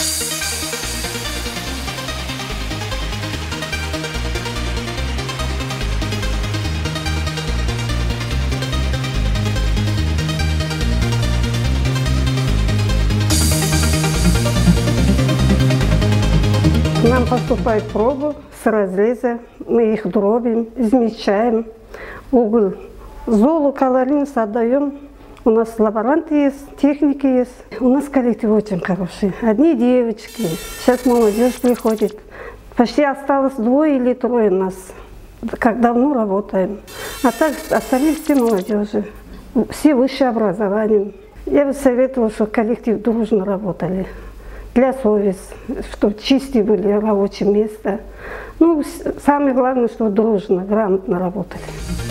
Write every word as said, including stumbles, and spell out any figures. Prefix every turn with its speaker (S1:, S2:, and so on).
S1: К нам поступает пробы с разреза, мы их дробим, измельчаем, уголь, золу, колоринс отдаем. У нас лаборанты есть, техники есть. У нас коллектив очень хороший. Одни девочки, сейчас молодежь приходит. Почти осталось двое или трое нас, как давно работаем. А так остальные все молодежи, все высшее образование. Я бы советовала, чтобы коллектив дружно работали. Для совести, чтобы чистые были рабочие места. Ну, самое главное, чтобы дружно, грамотно работали.